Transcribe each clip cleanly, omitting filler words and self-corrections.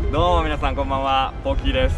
どうも皆さんこんばんは、ポッキーです。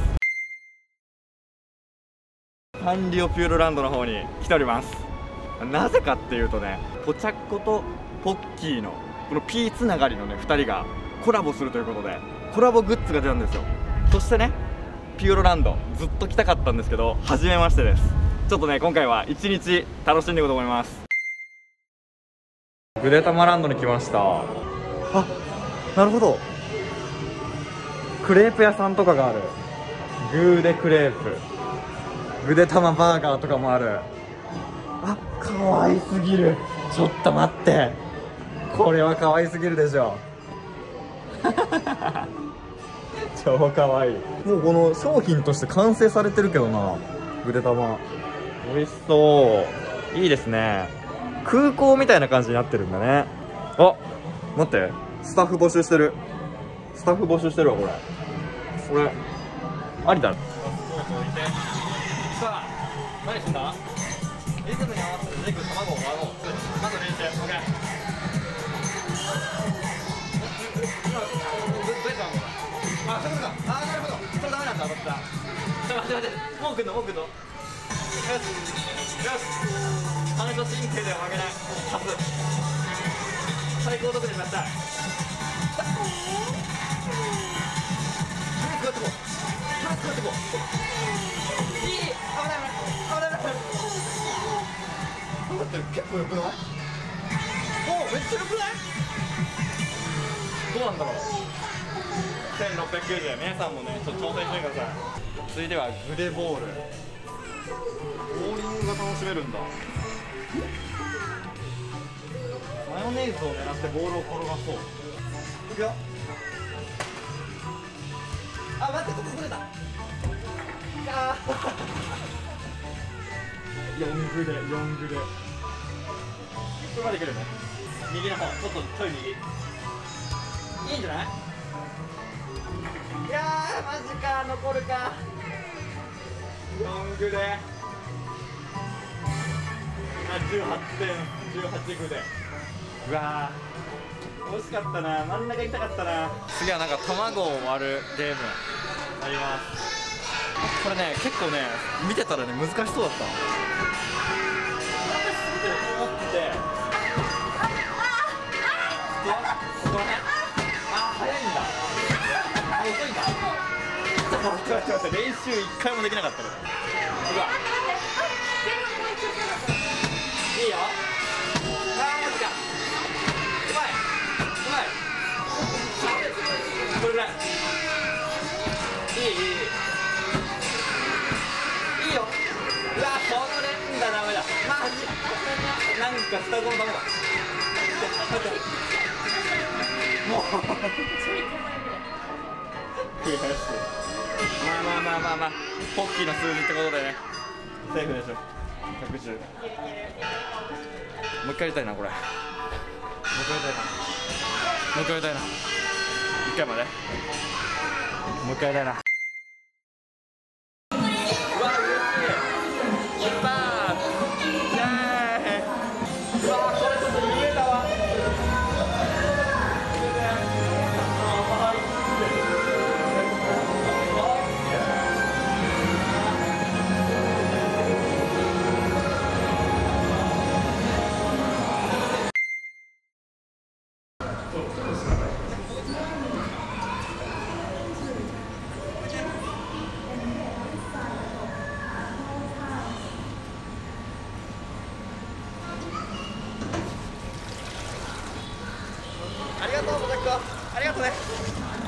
サンリオピューロランドの方に来ております。なぜかっていうとね、ポチャッコとポッキーのこの P つながりのね2人がコラボするということで、コラボグッズが出たんですよ。そしてね、ピューロランドずっと来たかったんですけど、初めましてです。ちょっとね、今回は一日楽しんでいこうと思います。ぐでたまランドに来ました。あ、なるほど、クレープ屋さんとかがある。グーデクレープ、ぐでたまバーガーとかもある。あ、かわいすぎる。ちょっと待って、これはかわいすぎるでしょ。超かわいい。もうこの商品として完成されてるけどな、ぐでたま。美味しそう。いいですね。空港みたいな感じになってるんだね。あ、待って、スタッフ募集してる。スタッフ募集してるわ、これ。これありだ。さあ、何すんだ。リズムに合わせて出てくる卵を割ろう。まず練習。オッケー。あ、そういうことか。あ、なるほど。それダメなんだ、私だ。ちょっと待って待って。もう来んの、もう来んの。よしよし、反射神経では負けない。パス最高得点出したい。いい、危ない危ない危ない危ない。待って、結構良くない？お、めっちゃ良くない？どうなんだろう。1690円、皆さんもね、ちょっと挑戦してみてください。続いてはグレボール。ボーリングが楽しめるんだ。マヨネーズを狙ってボールを転がそう。いくよ。あ、待って、ここずれた。あ4グレ、4グレ。これまでいけるね。右の方、ちょっとちょい右。いいんじゃない？いやー、マジか、残るか。4グレ。あ、18点、18グレ。うわー、惜しかったな。真ん中行きたかったな。次はなんか卵を割るゲームあります。これね、結構ね、見てたらね、難しそうだった。思ってて、この辺、あ、早いんだ。あ、遅いんだ。ちょっと待って、練習1回もできなかったけど。うわ、いいよ。あー、マジか。うまい、うまい。これぐらい。いい、いい、いいよ。うわ、この連打ダメだ。マジなんか双子のダメだ。もう悔しい。まあポッキーの数字ってことでね、セーフでしょ。110。もう一回やりたいな、これ。もう一回やりたいな。もう一回やりたいな。一回まで。もう一回やりたいな。ありがとう、ポテッコ。ありがとうね。